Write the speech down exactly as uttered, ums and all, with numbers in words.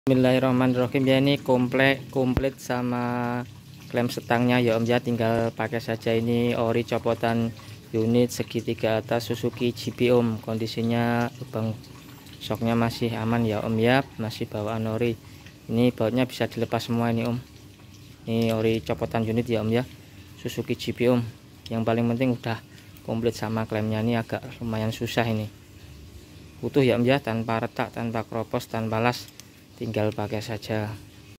Bismillahirrahmanirrahim. Ya, ini komplit komplit sama klem setangnya ya Om ya, tinggal pakai saja. Ini ori copotan unit segitiga atas Suzuki G P Om. Kondisinya lubang shocknya masih aman ya Om ya, masih bawaan ori. Ini bautnya bisa dilepas semua ini Om. Ini ori copotan unit ya Om ya, Suzuki G P Om. Yang paling penting udah komplit sama klemnya. Ini agak lumayan susah, ini utuh ya Om ya, tanpa retak, tanpa kropos, tanpa las, tinggal pakai saja.